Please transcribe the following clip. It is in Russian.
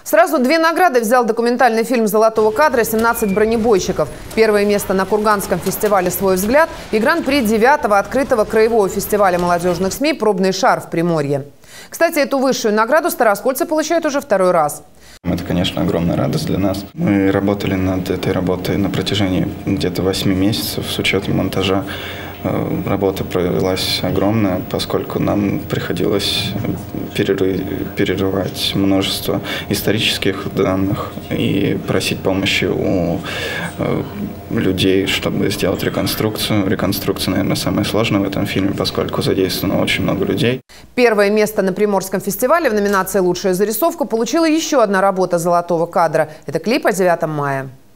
Сразу две награды взял документальный фильм «Золотого кадра» «17 бронебойщиков». Первое место на Курганском фестивале «Свой взгляд» и гран-при 9-го открытого краевого фестиваля молодежных СМИ «Пробный шар» в Приморье. Кстати, эту высшую награду староскольцы получают уже второй раз. Это, конечно, огромная радость для нас. Мы работали над этой работой на протяжении где-то 8 месяцев с учетом монтажа. Работа провелась огромная, поскольку нам приходилось перерывать множество исторических данных и просить помощи у людей, чтобы сделать реконструкцию. Реконструкция, наверное, самая сложная в этом фильме, поскольку задействовано очень много людей. Первое место на Приморском фестивале в номинации «Лучшая зарисовка» получила еще одна работа «Золотого кадра». Это клип о 9 мая.